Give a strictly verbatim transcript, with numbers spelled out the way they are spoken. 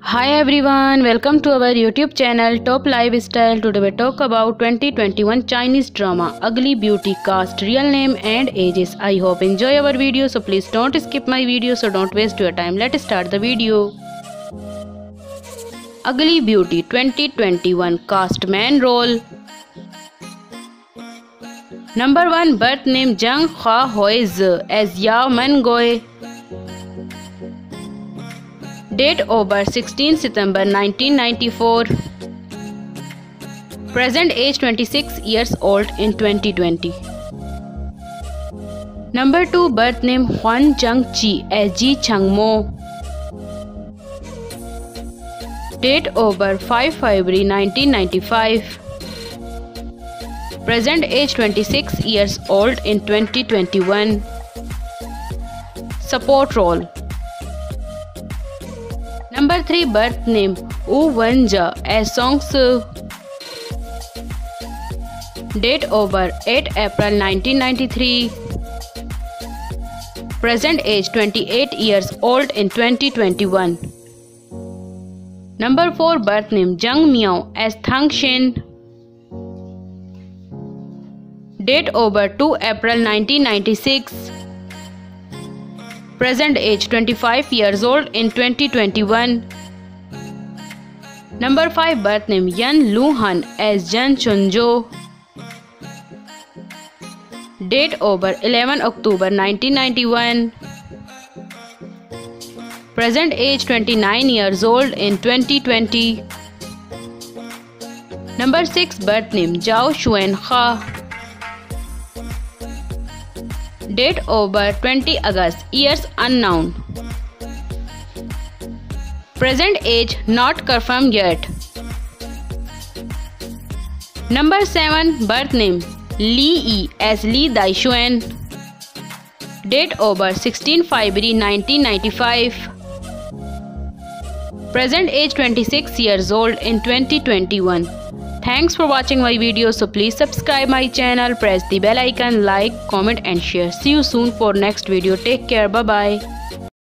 Hi everyone, welcome to our YouTube channel Top Lifestyle. Today we talk about twenty twenty-one Chinese drama Ugly Beauty cast, real name and ages. I hope enjoy our video, so please don't skip my video, so don't waste your time. Let's start the video. Ugly Beauty twenty twenty-one cast main role. Number one, birth name Zhang Huahoiz as Yao Mengoi. Date of birth sixteenth September nineteen ninety-four. Present age twenty-six years old in twenty twenty. Number two, birth name Huan Changqi as Ji Changmo. Date of birth five February nineteen ninety-five. Present age twenty-six years old in twenty twenty-one. Support role. Number three, birth name Wu Wenjia as Song Su. Date of birth eighth April nineteen ninety-three. Present age twenty-eight years old in twenty twenty-one. Number four, birth name Zhang Miao as Thang Shen. Date of birth two April nineteen ninety-six. Present age twenty-five years old in twenty twenty-one. Number five, birth name Yan Luhan as Zhan Chunzhou. Date of birth eleventh October nineteen ninety-one. Present age twenty-nine years old in twenty twenty. Number six, birth name Zhao Xuan Kha. Date of birth twentieth August, years unknown. Present age not confirmed yet. Number seven, birth name Li Yi as Li Daixuan. Date of birth sixteenth February nineteen ninety-five. Present age twenty-six years old in twenty twenty-one. Thanks for watching my video, so please subscribe my channel, press the bell icon, like, comment and share. See you soon for next video. Take care. Bye bye.